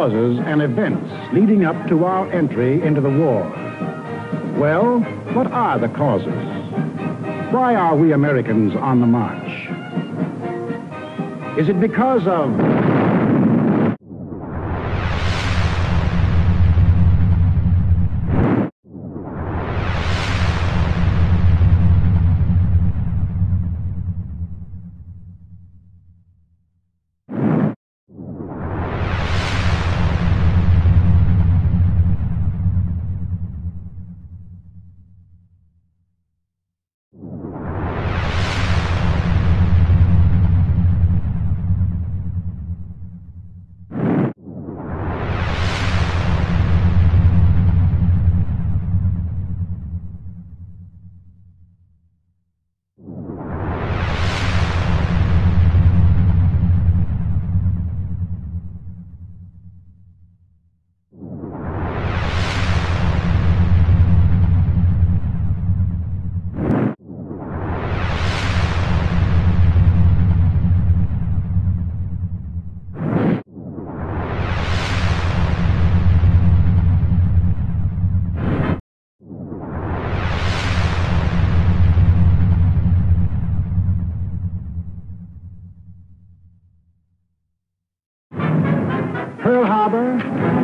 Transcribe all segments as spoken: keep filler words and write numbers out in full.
causes and events leading up to our entry into the war. Well, what are the causes? Why are we Americans on the march? Is it because of Pearl Harbor?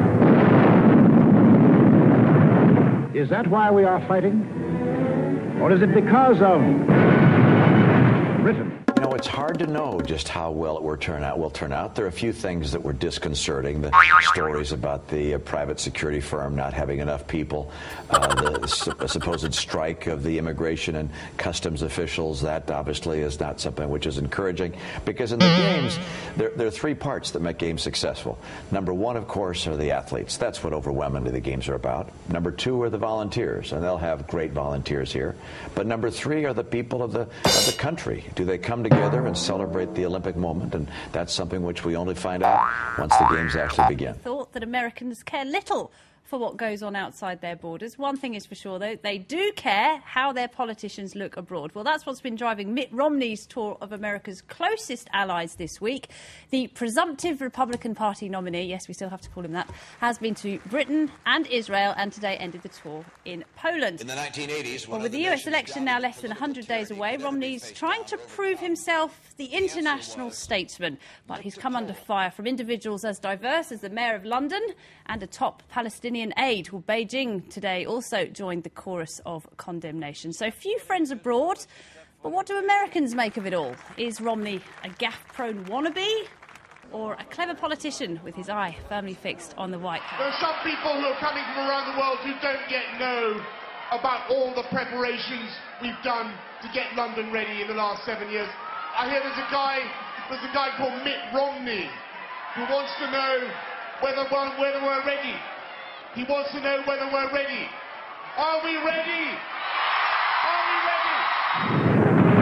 Is that why we are fighting? Or is it because of Britain? You know, it's hard to know just how well it will turn out. Will turn out. There are a few things that were disconcerting. The stories about the uh, private security firm not having enough people, uh, the su supposed strike of the immigration and customs officials. That obviously is not something which is encouraging, because in the games, there, there are three parts that make games successful. Number one, of course, are the athletes. That's what overwhelmingly the games are about. Number two are the volunteers, and they'll have great volunteers here. But number three are the people of the of the country. Do they come together and celebrate the Olympic moment? And that's something which we only find out once the games actually begin. Thought that Americans care little for what goes on outside their borders. One thing is for sure, though, they do care how their politicians look abroad. Well, that's what's been driving Mitt Romney's tour of America's closest allies this week. The presumptive Republican Party nominee, yes, we still have to call him that, has been to Britain and Israel, and today ended the tour in Poland. In the nineteen eighties, well, with the, the U S election now less than one hundred days away, Romney's trying to prove himself the international statesman. But he's come under fire from individuals as diverse as the Mayor of London and a top Palestinian aide. Well, Beijing today also joined the chorus of condemnation. So few friends abroad, but what do Americans make of it all? Is Romney a gaffe-prone wannabe, or a clever politician with his eye firmly fixed on the White House? There are some people who are coming from around the world who don't yet know about all the preparations we've done to get London ready in the last seven years. I hear there's a guy, there's a guy called Mitt Romney who wants to know whether we're, whether we're ready. He wants to know whether we're ready. Are we ready? Are we ready?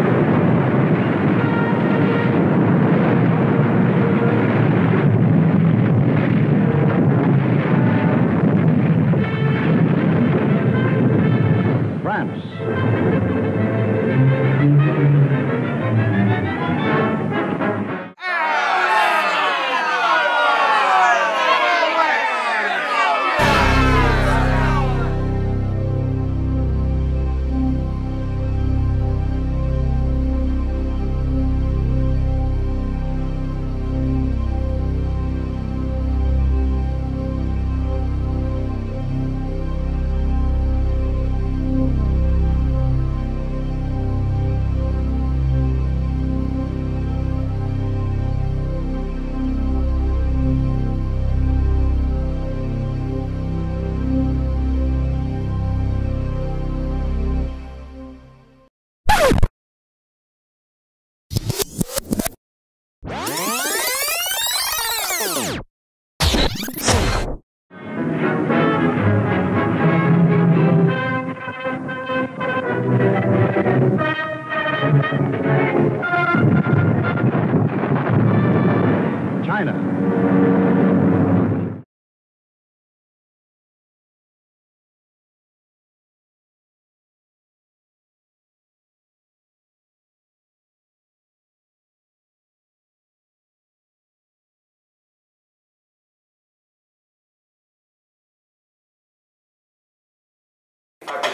France.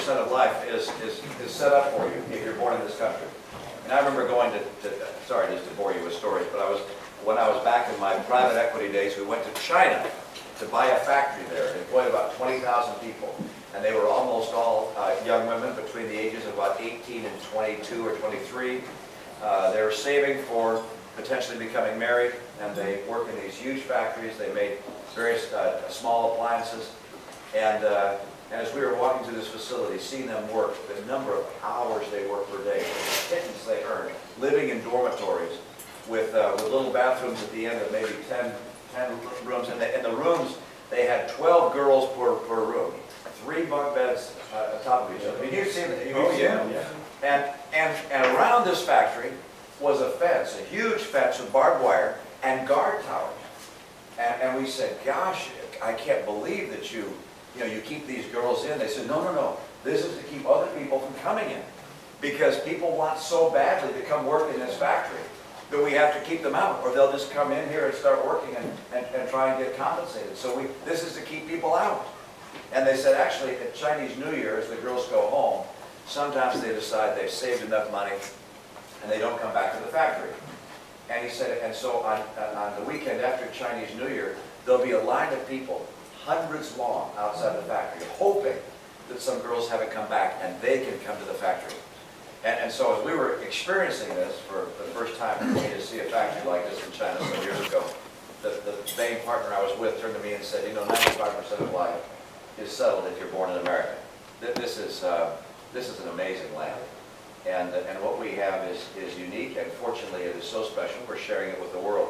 percent of life is, is, is set up for you if you're born in this country. And I remember going to, to, sorry just to bore you with stories, but I was, when I was back in my private equity days, we went to China to buy a factory there. It employed about twenty thousand people. And they were almost all uh, young women between the ages of about eighteen and twenty-two or twenty-three. Uh, they were saving for potentially becoming married, and they worked in these huge factories. They made various uh, small appliances. And, uh, and as we were walking through this facility, seeing them work, the number of hours they worked per day, the pittance they earned, living in dormitories with, uh, with little bathrooms at the end of maybe ten, ten rooms. And in the rooms, they had twelve girls per, per room, three bunk beds uh, on top of each other. I mean, you've seen it. You've Oh, seen yeah, it. yeah. And, and, and around this factory was a fence, a huge fence with barbed wire and guard towers. And, and we said, gosh, I can't believe that you, you know, you keep these girls in. They said, no, no, no. This is to keep other people from coming in. Because people want so badly to come work in this factory that we have to keep them out, or they'll just come in here and start working and, and, and try and get compensated. So we, this is to keep people out. And they said, actually, at Chinese New Year, as the girls go home, sometimes they decide they've saved enough money and they don't come back to the factory. And he said, and so on, on the weekend after Chinese New Year, there'll be a line of people, hundreds long, outside the factory, hoping that some girls haven't come back and they can come to the factory. And, and so as we were experiencing this for the first time for me to see a factory like this in China some years ago, the, the main partner I was with turned to me and said, you know, ninety-five percent of life is settled if you're born in America. This is, uh, this is an amazing land. And, and what we have is, is unique, and fortunately it is so special, we're sharing it with the world.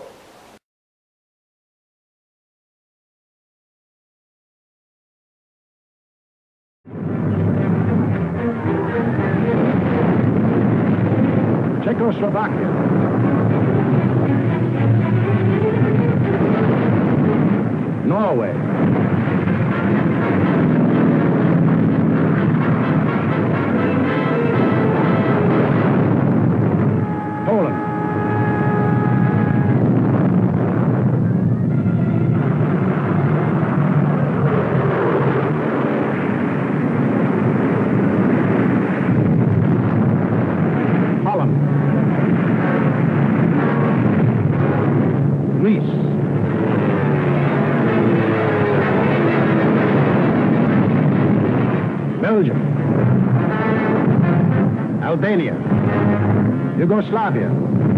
Czechoslovakia. Norway. Poland. Holland. Greece. Belgium. Albania. Yugoslavia.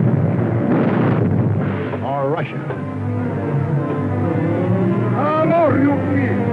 Or Russia. Alors, you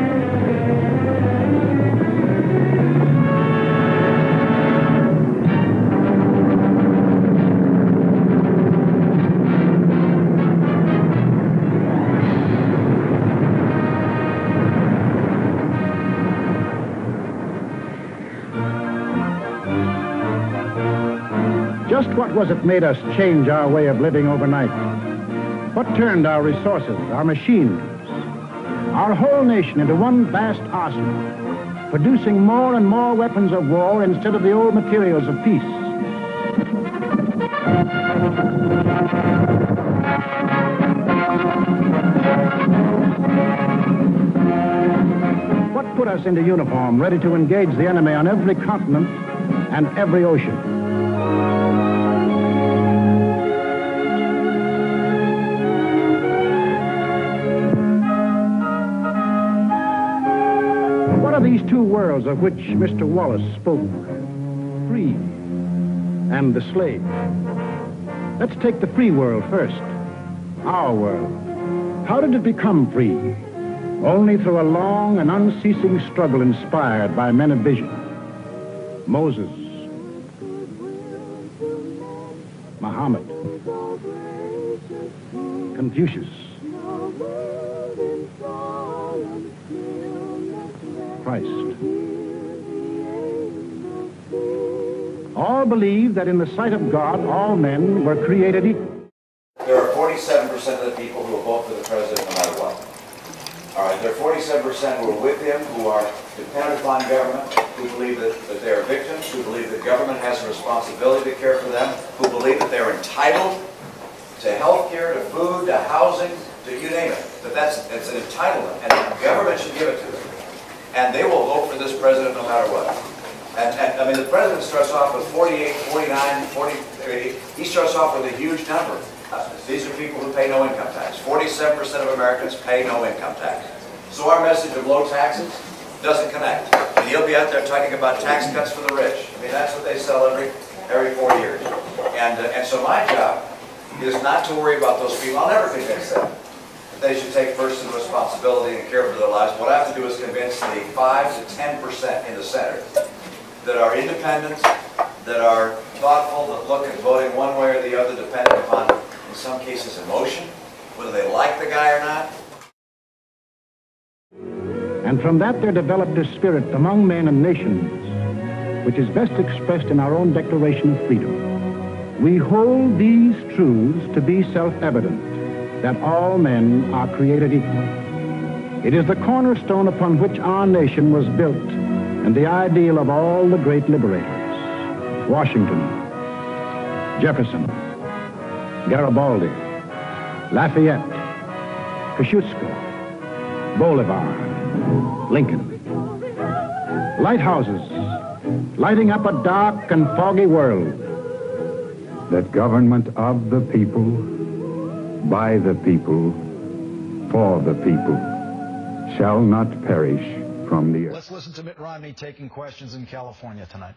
Just what was it made us change our way of living overnight? What turned our resources, our machines, our whole nation into one vast arsenal, producing more and more weapons of war instead of the old materials of peace? What put us into uniform, ready to engage the enemy on every continent and every ocean? These two worlds of which Mister Wallace spoke, free and the slave. Let's take the free world first, our world. How did it become free? Only through a long and unceasing struggle inspired by men of vision. Moses, Muhammad, Confucius, Christ. All believe that in the sight of God, all men were created equal. There are forty-seven percent of the people who will vote for the president no matter what. All right, there are forty-seven percent who are with him, who are dependent upon government, who believe that, that they are victims, who believe that government has a responsibility to care for them, who believe that they're entitled to health care, to food, to housing, to you name it. But that's it's an entitlement, and the government should give it to them. and they will vote for this president no matter what. And, and I mean, the president starts off with forty-eight, forty-nine, forty, he starts off with a huge number. Uh, these are people who pay no income tax. forty-seven percent of Americans pay no income tax. So our message of low taxes doesn't connect. And he'll be out there talking about tax cuts for the rich. I mean, that's what they sell every every four years. And, uh, and so my job is not to worry about those people. I'll never convince them that they should take personal responsibility and care for their lives. What I have to do is convince the five to ten percent in the Senate that are independent, that are thoughtful, that look at voting one way or the other depending upon, in some cases, emotion, whether they like the guy or not. And from that there developed a spirit among men and nations, which is best expressed in our own Declaration of Freedom. We hold these truths to be self-evident, that all men are created equal. It is the cornerstone upon which our nation was built, and the ideal of all the great liberators: Washington, Jefferson, Garibaldi, Lafayette, Kosciuszko, Bolivar, Lincoln. Lighthouses lighting up a dark and foggy world. That government of the people, by the people, for the people, shall not perish from the earth. Let's listen to Mitt Romney taking questions in California tonight.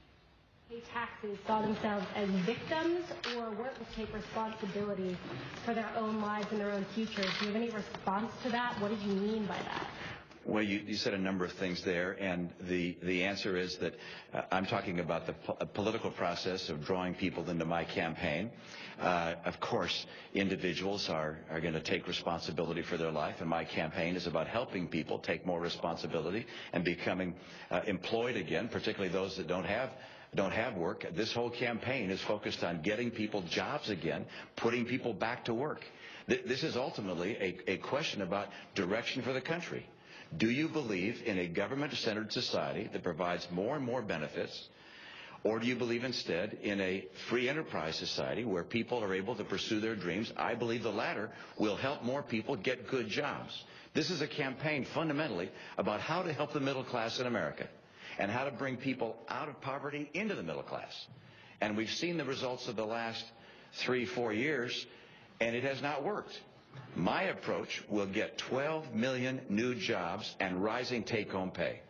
Pay taxes saw themselves as victims or weren't to take responsibility for their own lives and their own futures. Do you have any response to that? What did you mean by that? Well, you, you said a number of things there, and the, the answer is that uh, I'm talking about the po political process of drawing people into my campaign. Uh, of course, individuals are, are going to take responsibility for their life, and my campaign is about helping people take more responsibility and becoming uh, employed again, particularly those that don't have don't have work. This whole campaign is focused on getting people jobs again, putting people back to work. Th this is ultimately a, a question about direction for the country. Do you believe in a government-centered society that provides more and more benefits, or do you believe instead in a free enterprise society where people are able to pursue their dreams? I believe the latter will help more people get good jobs. This is a campaign fundamentally about how to help the middle class in America and how to bring people out of poverty into the middle class. And we've seen the results of the last three, four years, and it has not worked. My approach will get twelve million new jobs and rising take-home pay.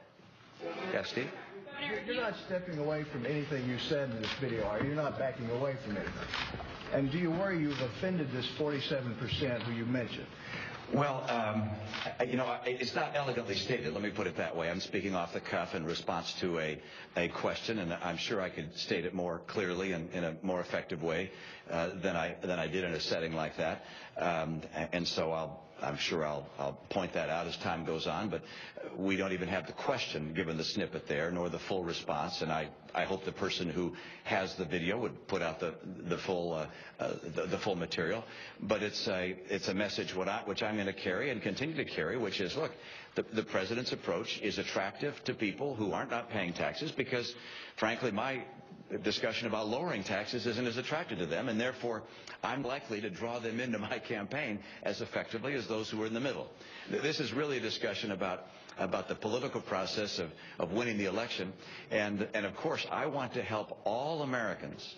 Yes, Steve? You're not stepping away from anything you said in this video, are you? You're not backing away from anything. And do you worry you've offended this forty-seven percent who you mentioned? Well, um, I, you know, it's not elegantly stated. Let me put it that way. I'm speaking off the cuff in response to a, a question, and I'm sure I could state it more clearly and in a more effective way uh, than I than I did in a setting like that. Um, and so I'll. I'm sure I'll, I'll point that out as time goes on, but we don't even have the question given the snippet there, nor the full response, and I, I hope the person who has the video would put out the, the, full, uh, uh, the, the full material. But it's a, it's a message what I, which I'm going to carry and continue to carry, which is, look, the, the president's approach is attractive to people who aren't not paying taxes because, frankly, my discussion about lowering taxes isn't as attractive to them, and therefore I'm likely to draw them into my campaign as effectively as those who are in the middle. This is really a discussion about about the political process of, of winning the election, and and of course I want to help all Americans,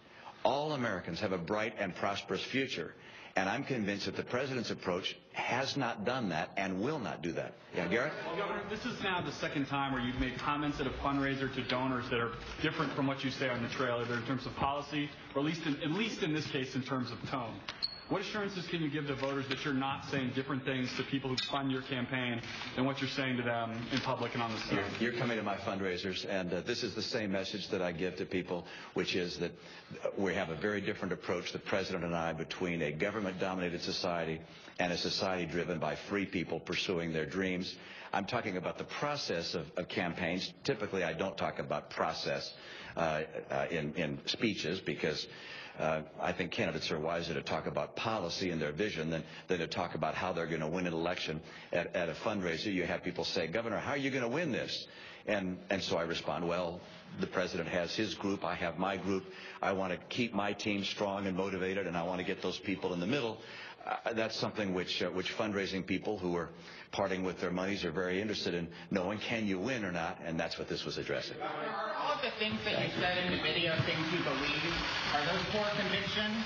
all Americans have a bright and prosperous future. And I'm convinced that the president's approach has not done that and will not do that. Yeah, Garrett? Well, Governor, this is now the second time where you've made comments at a fundraiser to donors that are different from what you say on the trail, either in terms of policy or at least in, at least in this case in terms of tone. What assurances can you give to voters that you're not saying different things to people who fund your campaign than what you're saying to them in public and on the stage? You're, you're coming to my fundraisers, and uh, this is the same message that I give to people, which is that we have a very different approach, the president and I, between a government-dominated society and a society driven by free people pursuing their dreams. I'm talking about the process of, of campaigns. Typically, I don't talk about process uh, uh, in, in speeches because Uh, I think candidates are wiser to talk about policy and their vision than, than to talk about how they're going to win an election. At, at a fundraiser, you have people say, Governor, how are you going to win this? And, and so I respond, well, the president has his group. I have my group. I want to keep my team strong and motivated, and I want to get those people in the middle. uh, that's something which uh, which fundraising people who are parting with their monies are very interested in knowing, can you win or not, and that's what this was addressing. Are all of the things that you said in the video things you believe? Are those poor convictions?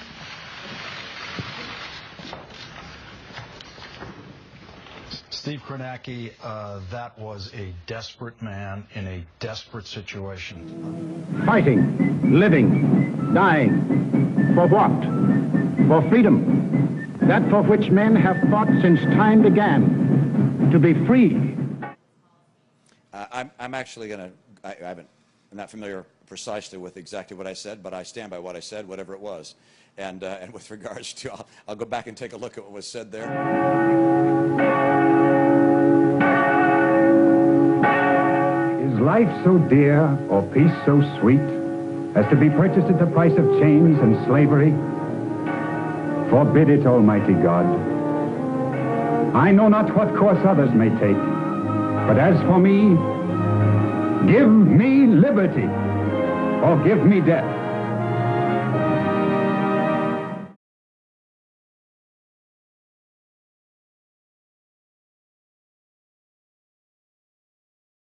Steve Kornacki, uh, that was a desperate man in a desperate situation. Fighting, living, dying. For what? For freedom. That for which men have fought since time began. To be free. Uh, I'm, I'm actually going to, I haven't, I'm not familiar precisely with exactly what I said, but I stand by what I said, whatever it was. And, uh, and with regards to, I'll, I'll go back and take a look at what was said there. Is life so dear or peace so sweet as to be purchased at the price of chains and slavery? Forbid it, Almighty God. I know not what course others may take, but as for me, give me liberty or give me death.